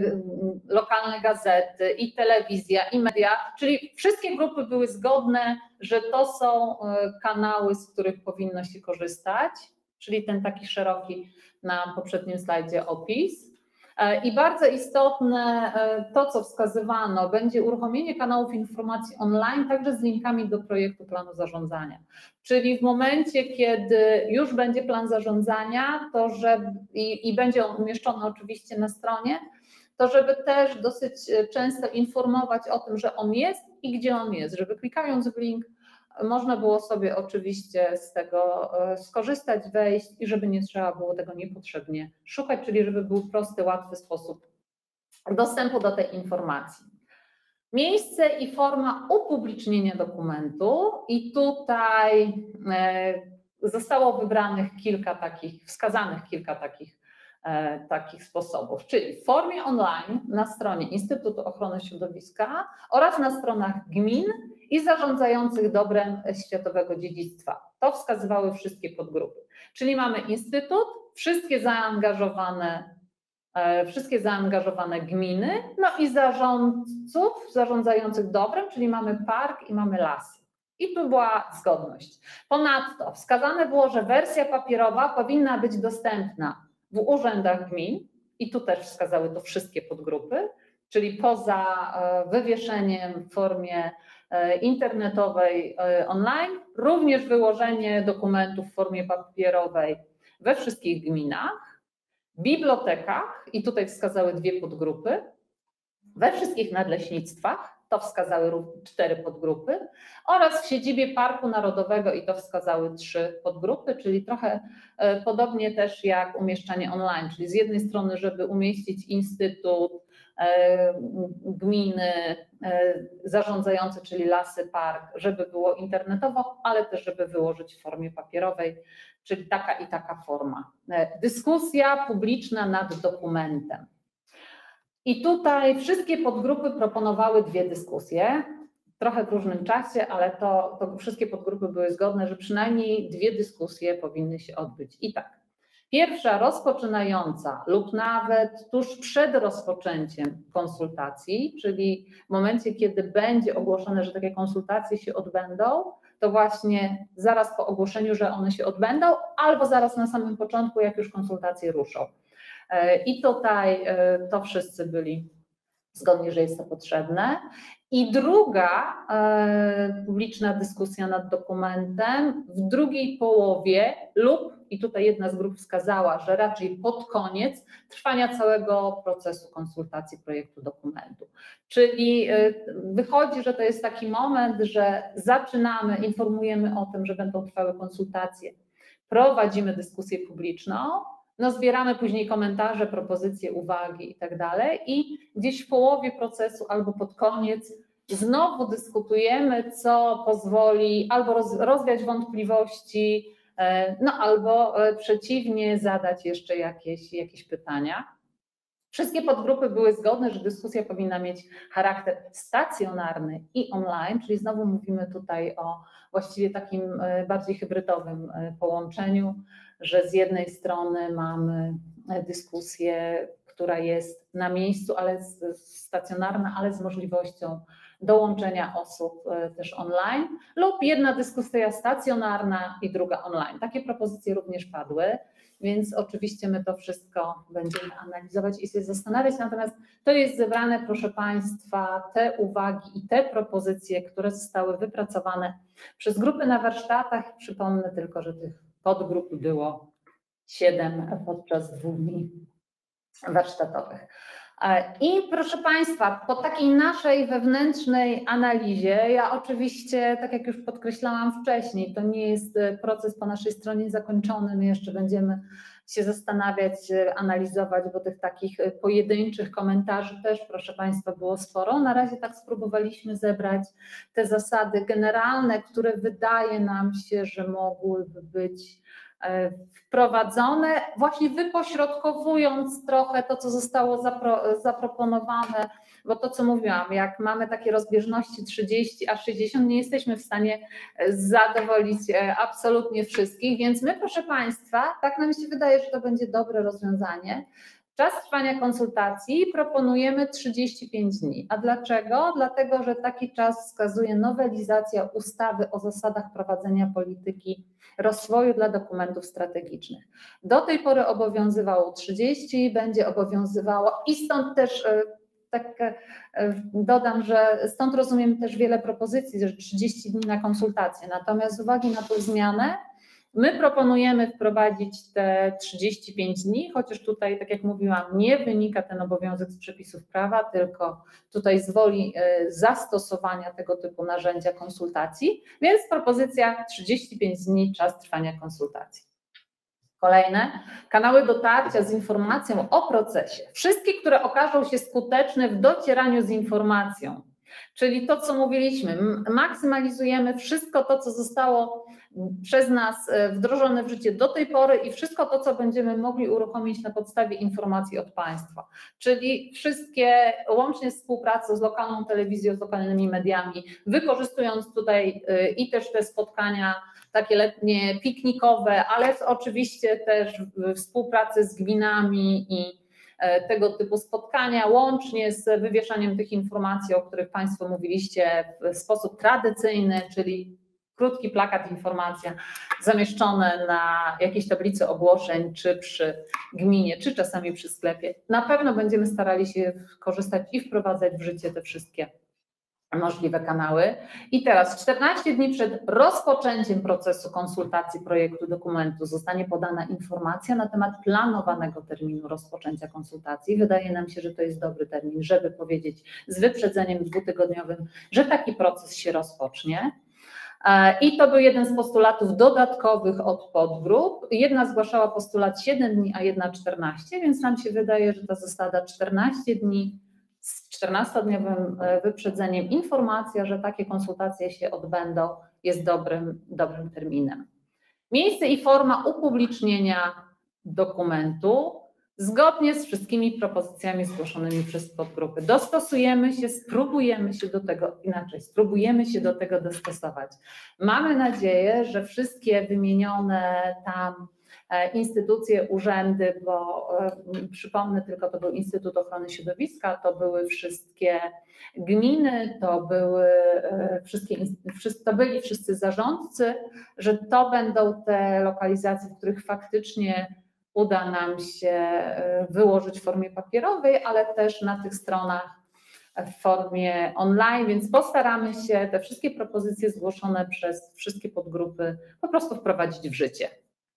lokalne gazety, i telewizja, i media, czyli wszystkie grupy były zgodne, że to są kanały, z których powinno się korzystać, czyli ten taki szeroki na poprzednim slajdzie opis. I bardzo istotne to, co wskazywano, będzie uruchomienie kanałów informacji online, także z linkami do projektu planu zarządzania. Czyli w momencie, kiedy już będzie plan zarządzania, to że, i, i będzie on umieszczony oczywiście na stronie, to żeby też dosyć często informować o tym, że on jest i gdzie on jest, żeby klikając w link można było sobie oczywiście z tego skorzystać, wejść i żeby nie trzeba było tego niepotrzebnie szukać, czyli żeby był prosty, łatwy sposób dostępu do tej informacji. Miejsce i forma upublicznienia dokumentu i tutaj zostało wybranych kilka takich, wskazanych kilka takich, takich sposobów, czyli w formie online na stronie Instytutu Ochrony Środowiska oraz na stronach gmin i zarządzających dobrem światowego dziedzictwa. To wskazywały wszystkie podgrupy. Czyli mamy Instytut, wszystkie zaangażowane, wszystkie zaangażowane gminy, no i zarządców zarządzających dobrem, czyli mamy park i mamy lasy. I tu była zgodność. Ponadto wskazane było, że wersja papierowa powinna być dostępna w urzędach gmin i tu też wskazały to wszystkie podgrupy, czyli poza wywieszeniem w formie internetowej online, również wyłożenie dokumentów w formie papierowej we wszystkich gminach, bibliotekach i tutaj wskazały dwie podgrupy, we wszystkich nadleśnictwach to wskazały cztery podgrupy, oraz w siedzibie Parku Narodowego i to wskazały trzy podgrupy, czyli trochę podobnie też jak umieszczanie online, czyli z jednej strony, żeby umieścić instytut, gminy zarządzające, czyli lasy, park, żeby było internetowo, ale też żeby wyłożyć w formie papierowej, czyli taka i taka forma. Dyskusja publiczna nad dokumentem. I tutaj wszystkie podgrupy proponowały dwie dyskusje, trochę w różnym czasie, ale to, to wszystkie podgrupy były zgodne, że przynajmniej dwie dyskusje powinny się odbyć. I tak, pierwsza rozpoczynająca lub nawet tuż przed rozpoczęciem konsultacji, czyli w momencie, kiedy będzie ogłoszone, że takie konsultacje się odbędą, to właśnie zaraz po ogłoszeniu, że one się odbędą, albo zaraz na samym początku, jak już konsultacje ruszą. I tutaj to wszyscy byli zgodni, że jest to potrzebne. I druga e, publiczna dyskusja nad dokumentem w drugiej połowie lub, i tutaj jedna z grup wskazała, że raczej pod koniec trwania całego procesu konsultacji projektu dokumentu. Czyli e, wychodzi, że to jest taki moment, że zaczynamy, informujemy o tym, że będą trwały konsultacje, prowadzimy dyskusję publiczną, no zbieramy później komentarze, propozycje, uwagi i tak dalej i gdzieś w połowie procesu albo pod koniec znowu dyskutujemy, co pozwoli albo rozwiać wątpliwości, no albo przeciwnie, zadać jeszcze jakieś, jakieś pytania. Wszystkie podgrupy były zgodne, że dyskusja powinna mieć charakter stacjonarny i online, czyli znowu mówimy tutaj o właściwie takim bardziej hybrydowym połączeniu, że z jednej strony mamy dyskusję, która jest na miejscu, ale stacjonarna, ale z możliwością dołączenia osób też online, lub jedna dyskusja stacjonarna i druga online. Takie propozycje również padły, więc oczywiście my to wszystko będziemy analizować i się zastanawiać, natomiast to jest zebrane, proszę Państwa, te uwagi i te propozycje, które zostały wypracowane przez grupy na warsztatach. Przypomnę tylko, że tych podgrup było siedem podczas dwóch dni warsztatowych. I proszę Państwa, po takiej naszej wewnętrznej analizie, ja oczywiście, tak jak już podkreślałam wcześniej, to nie jest proces po naszej stronie zakończony, my jeszcze będziemy się zastanawiać, analizować, bo tych takich pojedynczych komentarzy też, proszę Państwa, było sporo. Na razie tak spróbowaliśmy zebrać te zasady generalne, które wydaje nam się, że mogłyby być wprowadzone, właśnie wypośrodkowując trochę to, co zostało zapro, zaproponowane, bo to, co mówiłam, jak mamy takie rozbieżności trzydzieści a sześćdziesiąt, nie jesteśmy w stanie zadowolić absolutnie wszystkich, więc my, proszę Państwa, tak nam się wydaje, że to będzie dobre rozwiązanie. Czas trwania konsultacji proponujemy trzydzieści pięć dni. A dlaczego? Dlatego, że taki czas wskazuje nowelizacja ustawy o zasadach prowadzenia polityki rozwoju dla dokumentów strategicznych. Do tej pory obowiązywało trzydzieści, będzie obowiązywało i stąd też tak dodam, że stąd rozumiem też wiele propozycji, że trzydzieści dni na konsultacje. Natomiast z uwagi na tę zmianę my proponujemy wprowadzić te trzydzieści pięć dni, chociaż tutaj, tak jak mówiłam, nie wynika ten obowiązek z przepisów prawa, tylko tutaj z woli zastosowania tego typu narzędzia konsultacji, więc propozycja trzydzieści pięć dni, czas trwania konsultacji. Kolejne, kanały dotarcia z informacją o procesie. Wszystkie, które okażą się skuteczne w docieraniu z informacją. Czyli to, co mówiliśmy, maksymalizujemy wszystko to, co zostało przez nas wdrożone w życie do tej pory i wszystko to, co będziemy mogli uruchomić na podstawie informacji od państwa. Czyli wszystkie, łącznie z współpracą z lokalną telewizją, z lokalnymi mediami, wykorzystując tutaj i też te spotkania takie letnie, piknikowe, ale oczywiście też współpracy z gminami i tego typu spotkania, łącznie z wywieszaniem tych informacji, o których Państwo mówiliście w sposób tradycyjny, czyli krótki plakat, informacja zamieszczone na jakiejś tablicy ogłoszeń, czy przy gminie, czy czasami przy sklepie. Na pewno będziemy starali się korzystać i wprowadzać w życie te wszystkie możliwe kanały. I teraz czternaście dni przed rozpoczęciem procesu konsultacji projektu dokumentu zostanie podana informacja na temat planowanego terminu rozpoczęcia konsultacji. Wydaje nam się, że to jest dobry termin, żeby powiedzieć z wyprzedzeniem dwutygodniowym, że taki proces się rozpocznie. I to był jeden z postulatów dodatkowych od podgrup. Jedna zgłaszała postulat siedem dni, a jedna czternaście, więc nam się wydaje, że ta zasada czternaście dni z czternastodniowym wyprzedzeniem informacja, że takie konsultacje się odbędą, jest dobrym, dobrym terminem. Miejsce i forma upublicznienia dokumentu zgodnie z wszystkimi propozycjami zgłoszonymi przez podgrupy. Dostosujemy się, spróbujemy się do tego, inaczej, spróbujemy się do tego dostosować. Mamy nadzieję, że wszystkie wymienione tam instytucje, urzędy, bo przypomnę tylko, to był Instytut Ochrony Środowiska, to były wszystkie gminy, to były wszystkie, to byli wszyscy zarządcy, że to będą te lokalizacje, w których faktycznie uda nam się wyłożyć w formie papierowej, ale też na tych stronach w formie online, więc postaramy się te wszystkie propozycje zgłoszone przez wszystkie podgrupy po prostu wprowadzić w życie.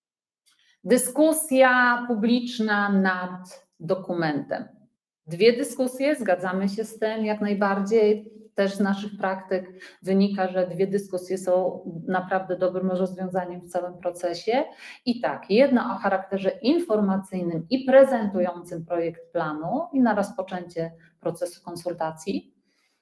Dyskusja publiczna nad dokumentem. Dwie dyskusje, zgadzamy się z tym jak najbardziej. Też z naszych praktyk wynika, że dwie dyskusje są naprawdę dobrym rozwiązaniem w całym procesie. I tak, jedna o charakterze informacyjnym i prezentującym projekt planu i na rozpoczęcie procesu konsultacji.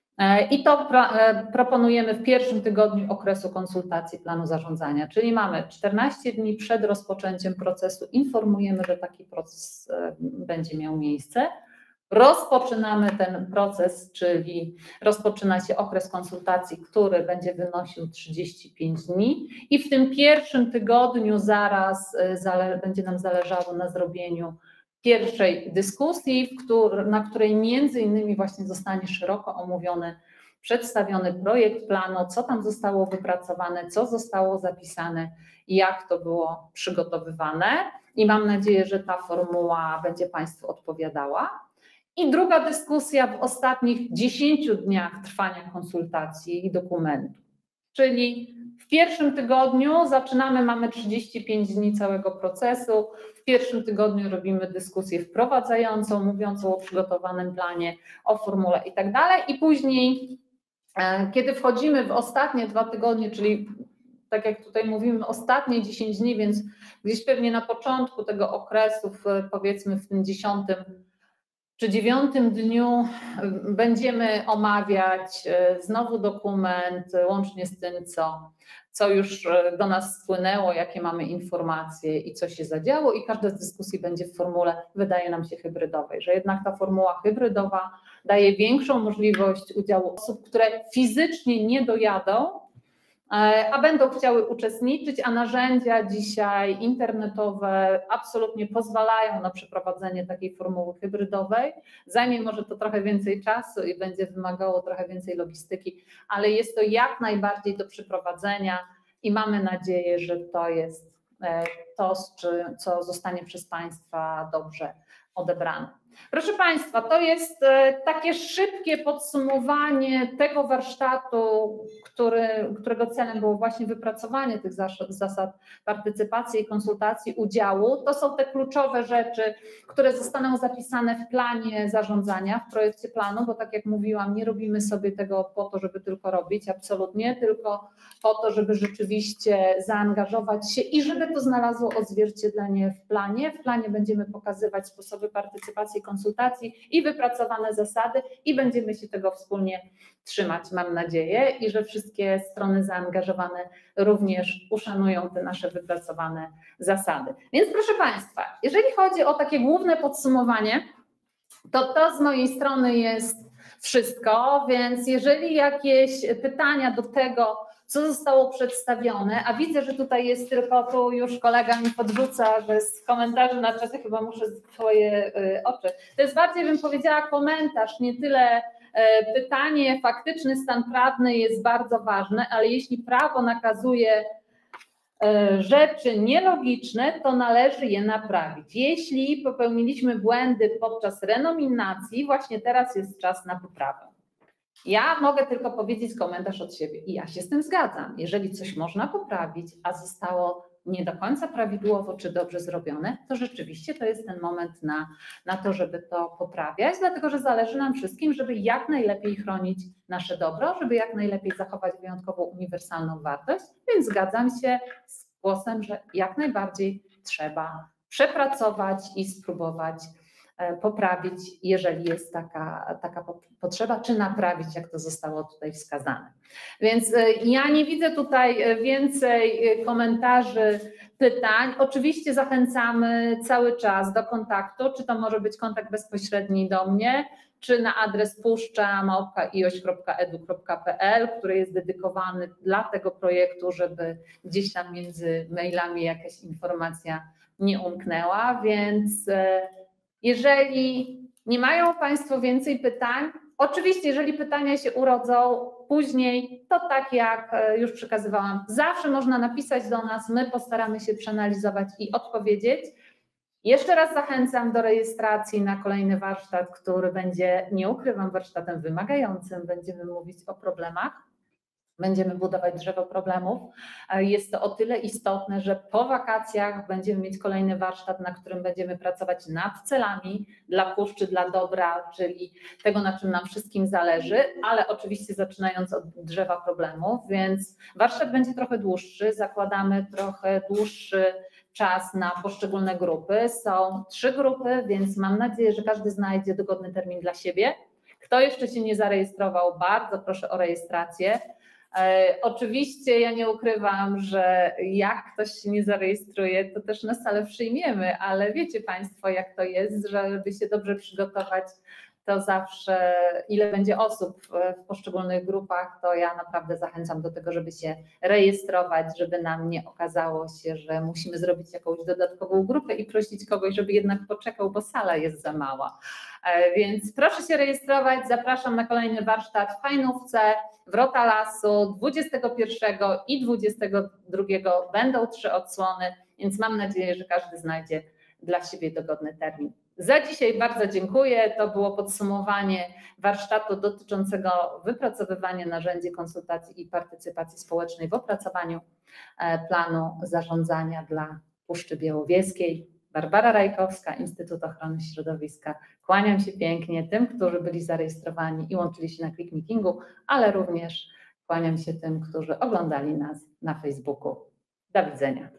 I to proponujemy w pierwszym tygodniu okresu konsultacji planu zarządzania, czyli mamy czternaście dni przed rozpoczęciem procesu, informujemy, że taki proces będzie miał miejsce. Rozpoczynamy ten proces, czyli rozpoczyna się okres konsultacji, który będzie wynosił trzydzieści pięć dni i w tym pierwszym tygodniu zaraz będzie nam zależało na zrobieniu pierwszej dyskusji, na której między innymi właśnie zostanie szeroko omówiony, przedstawiony projekt planu, co tam zostało wypracowane, co zostało zapisane i jak to było przygotowywane. I mam nadzieję, że ta formuła będzie Państwu odpowiadała. I druga dyskusja w ostatnich dziesięciu dniach trwania konsultacji i dokumentu, czyli w pierwszym tygodniu zaczynamy, mamy trzydzieści pięć dni całego procesu, w pierwszym tygodniu robimy dyskusję wprowadzającą, mówiącą o przygotowanym planie, o formule i tak dalej i później, kiedy wchodzimy w ostatnie dwa tygodnie, czyli tak jak tutaj mówimy, ostatnie dziesięć dni, więc gdzieś pewnie na początku tego okresu, powiedzmy w tym dziesiątym czy dziewiątym dniu będziemy omawiać znowu dokument, łącznie z tym, co, co już do nas spłynęło, jakie mamy informacje i co się zadziało i każda z dyskusji będzie w formule, wydaje nam się, hybrydowej, że jednak ta formuła hybrydowa daje większą możliwość udziału osób, które fizycznie nie dojadą, a będą chciały uczestniczyć, a narzędzia dzisiaj internetowe absolutnie pozwalają na przeprowadzenie takiej formuły hybrydowej. Zajmie może to trochę więcej czasu i będzie wymagało trochę więcej logistyki, ale jest to jak najbardziej do przeprowadzenia i mamy nadzieję, że to jest to, co zostanie przez Państwa dobrze odebrane. Proszę Państwa, to jest takie szybkie podsumowanie tego warsztatu, który, którego celem było właśnie wypracowanie tych zasad partycypacji i konsultacji udziału. To są te kluczowe rzeczy, które zostaną zapisane w planie zarządzania, w projekcie planu, bo tak jak mówiłam, nie robimy sobie tego po to, żeby tylko robić, absolutnie, tylko po to, żeby rzeczywiście zaangażować się i żeby to znalazło odzwierciedlenie w planie. W planie będziemy pokazywać sposoby partycypacji, konsultacji i wypracowane zasady i będziemy się tego wspólnie trzymać, mam nadzieję, i że wszystkie strony zaangażowane również uszanują te nasze wypracowane zasady. Więc proszę Państwa, jeżeli chodzi o takie główne podsumowanie, to to z mojej strony jest wszystko, więc jeżeli jakieś pytania do tego, co zostało przedstawione, a widzę, że tutaj jest tylko, tu już kolega mi podrzuca, że z komentarzy na czasie chyba muszę swoje oczy. To jest bardziej, bym powiedziała, komentarz, nie tyle pytanie. Faktyczny stan prawny jest bardzo ważny, ale jeśli prawo nakazuje rzeczy nielogiczne, to należy je naprawić. Jeśli popełniliśmy błędy podczas renominacji, właśnie teraz jest czas na poprawę. Ja mogę tylko powiedzieć komentarz od siebie i ja się z tym zgadzam. Jeżeli coś można poprawić, a zostało nie do końca prawidłowo czy dobrze zrobione, to rzeczywiście to jest ten moment na, na to, żeby to poprawiać, dlatego że zależy nam wszystkim, żeby jak najlepiej chronić nasze dobro, żeby jak najlepiej zachować wyjątkowo uniwersalną wartość, więc zgadzam się z głosem, że jak najbardziej trzeba przepracować i spróbować poprawić, jeżeli jest taka, taka potrzeba, czy naprawić, jak to zostało tutaj wskazane. Więc ja nie widzę tutaj więcej komentarzy, pytań. Oczywiście zachęcamy cały czas do kontaktu, czy to może być kontakt bezpośredni do mnie, czy na adres puszcza małpka ioś kropka edu kropka pe el, który jest dedykowany dla tego projektu, żeby gdzieś tam między mailami jakaś informacja nie umknęła, więc jeżeli nie mają Państwo więcej pytań, oczywiście jeżeli pytania się urodzą później, to tak jak już przekazywałam, zawsze można napisać do nas, my postaramy się przeanalizować i odpowiedzieć. Jeszcze raz zachęcam do rejestracji na kolejny warsztat, który będzie, nie ukrywam, warsztatem wymagającym, będziemy mówić o problemach. Będziemy budować drzewo problemów. Jest to o tyle istotne, że po wakacjach będziemy mieć kolejny warsztat, na którym będziemy pracować nad celami dla puszczy, dla dobra, czyli tego, na czym nam wszystkim zależy, ale oczywiście zaczynając od drzewa problemów, więc warsztat będzie trochę dłuższy, zakładamy trochę dłuższy czas na poszczególne grupy. Są trzy grupy, więc mam nadzieję, że każdy znajdzie dogodny termin dla siebie. Kto jeszcze się nie zarejestrował, bardzo proszę o rejestrację. E, oczywiście ja nie ukrywam, że jak ktoś się nie zarejestruje, to też na salę przyjmiemy, ale wiecie Państwo, jak to jest, żeby się dobrze przygotować, to zawsze ile będzie osób w poszczególnych grupach, to ja naprawdę zachęcam do tego, żeby się rejestrować, żeby nam nie okazało się, że musimy zrobić jakąś dodatkową grupę i prosić kogoś, żeby jednak poczekał, bo sala jest za mała. Więc proszę się rejestrować, zapraszam na kolejny warsztat w Hajnówce, Wrota Lasu, dwudziestego pierwszego i dwudziestego drugiego będą trzy odsłony, więc mam nadzieję, że każdy znajdzie dla siebie dogodny termin. Za dzisiaj bardzo dziękuję. To było podsumowanie warsztatu dotyczącego wypracowywania narzędzi konsultacji i partycypacji społecznej w opracowaniu planu zarządzania dla Puszczy Białowieskiej. Barbara Rajkowska, Instytut Ochrony Środowiska. Kłaniam się pięknie tym, którzy byli zarejestrowani i łączyli się na Quick Meetingu, ale również kłaniam się tym, którzy oglądali nas na Facebooku. Do widzenia.